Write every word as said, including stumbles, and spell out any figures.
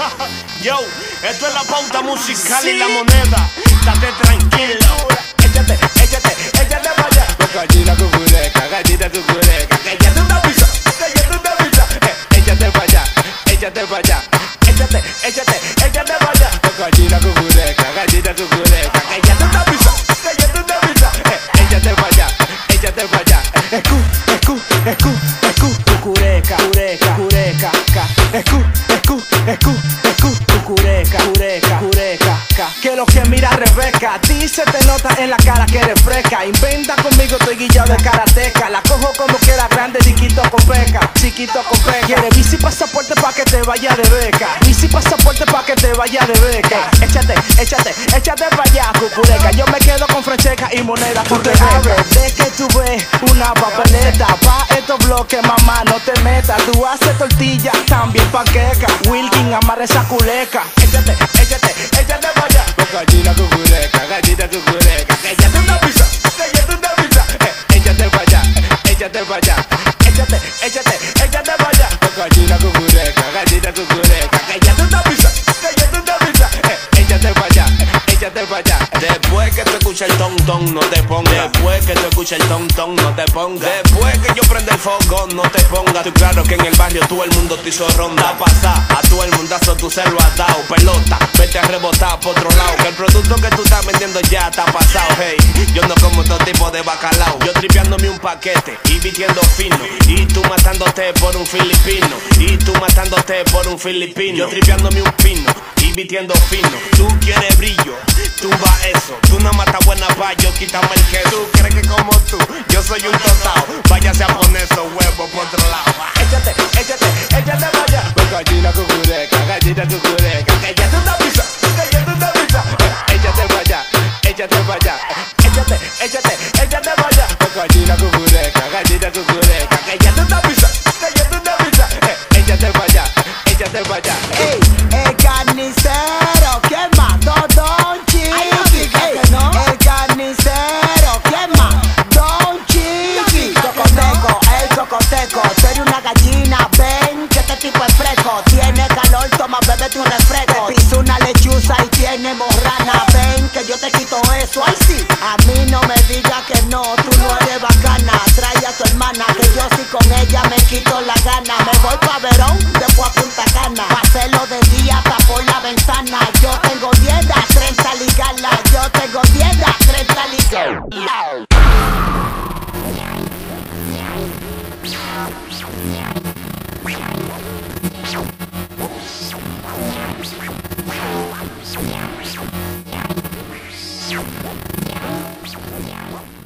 Yo, esto es la pauta musical y la moneda. Date tranquilo. Échate, échate, échate para allá. Gallina cucureca, gallina cucureca. Cállate una pizza, cállate una pizza. Eh, échate para allá, échate para allá. Échate, échate, échate para allá. Gallina cucureca, gallina cucureca. Cállate una pizza, cállate una pizza. Eh, échate para allá, échate para allá. Escu, escu, escu, escu. Cucureca, cureca, cureca, ca. Escu, escu, escu, escu. Cucureca, cureca, cureca, ca. Que lo que mira Rebeca, a ti se te nota en la cara que eres fresca. Inventa conmigo, estoy guillado de karateca. La cojo como quiera, grande, chiquito con peca, chiquito con peca. Quiere bici pasaporte pa' que te vaya de beca. Bici pasaporte pa' que te vaya de beca. Échate, échate, échate pa' allá, cucureca. Yo me quedo con francheca y moneda. Porque sabes de que tú ves una papeleta. Pa' estos bloques, mamá, no te metas. Tú haces tortilla, también panqueca. Wilkin, amarra esa culeca. Échate, échate, échate para allá. Gallina cucureca, gallina cucureca. Cállate una pizza, cállate una pizza. Eh, échate para allá, échate para allá. Échate, échate, échate para allá. Gallina cucureca, gallina cucureca. Cállate una pizza, cállate una pizza. Eh, échate para allá, échate para allá. Después que tú escuches el ton ton, no te pongas. Después que tú escuches el ton ton, no te pongas. Después que yo prenda el fogón, no te pongas. Tú claro que en el barrio todo el mundo te hizo ronda. Pasar a todo el mundazo tú se lo has dado. Pelota, vete a rebotar por otro lado. Que el producto que tú estás vendiendo ya está pasado. Hey, yo no como todo tipo de bacalao. Yo tripeándome un paquete y vistiendo fino. Y tú matándote por un filipino. Y tú matándote por un filipino. Yo tripeándome un pino y vistiendo fino. Tú quieres brillo, tú vas eso. Tú no matas buena pa' yo quítame el que. Tú crees que como tú, yo soy un tostado. Váyase a poner esos huevos por otro lado. Échate, échate, échate para allá. Gallina cucureca, gallina cucureca. Cállate una pizza, cállate una pizza. Eh, échate para allá, échate para allá. Échate, échate, échate para allá. Gallina cucureca, gallina cucureca. Cállate una pizza, cállate una pizza. Eh, échate para allá, échate para allá. Ey, el carnicero, ¿quién más? Don Chiqui. Ey, el carnicero, ¿quién más? Don Chiqui. Cocoteco, el cocoteco. Tú eres una gallina, ven que este tipo es fresco. Tiene calor, toma, bébete un refresco. Te piso una lechuza y tiene morrana. Ven que yo te quito eso, ay sí. A mí no me digas que no, tú no eres bacana. Trae a tu hermana, que yo sí con ella me quito la gana. Me voy pa' Verón, después a Punta Cana. Pa' hacerlo de día, hasta por la ventana. Yo tengo diez a treinta ligalas. Yo tengo diez a treinta ligalas. Yeah.